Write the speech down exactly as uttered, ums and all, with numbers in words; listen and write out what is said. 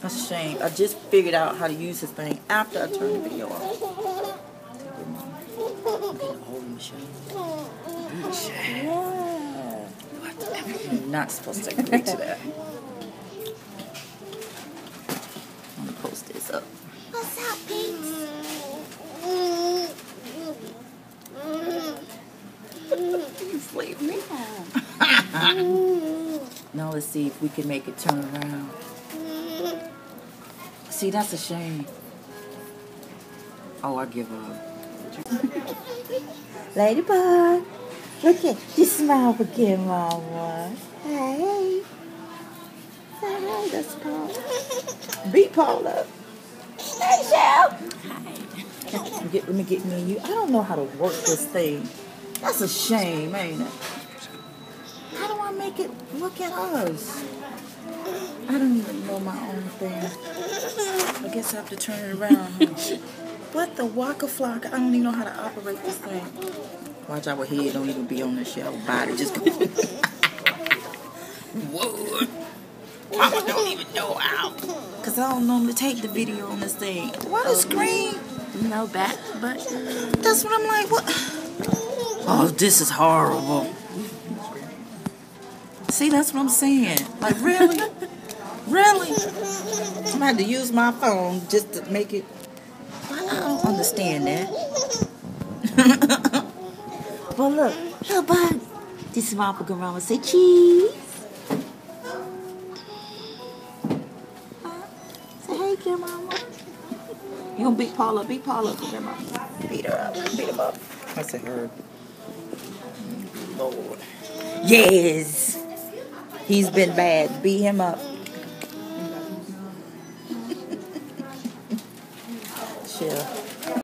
That's a shame. I just figured out how to use this thing after I turned the video off. I'm getting a hole in the machine. Yeah. Whatever. You're not supposed to agree to that. I'm gonna post this up. What's up, Pete? You sleeping? Now let's see if we can make it turn around. See, that's a shame. Oh, I give up. Ladybug, look at you, smile again, Mama. Hey. Say hey, that's Paul. Beat Paul up. Hey, Shell. Hi. Let me get, let me get me and you. I don't know how to work this thing. That's a shame, ain't it? How do I make it look at us? I don't even know my own thing. I guess I have to turn it around. Huh? What the waka flock? I don't even know how to operate this thing. Watch our head don't even be on this shit. Our body just go. Whoa. Mama don't even know how. Because I don't normally take the video on this thing. Why the screen? No back button. That's what I'm like. What? Oh, this is horrible. See, that's what I'm saying. Like, really? Really? I'm gonna have to use my phone just to make it. I don't understand that. But look, little bug. This is my grandma say cheese. Say hey, grandma. You gonna beat Paul up? Beat Paul up, grandma. Beat her up. Beat him up. I said her. Lord. Yes. He's been bad. Beat him up. Chill.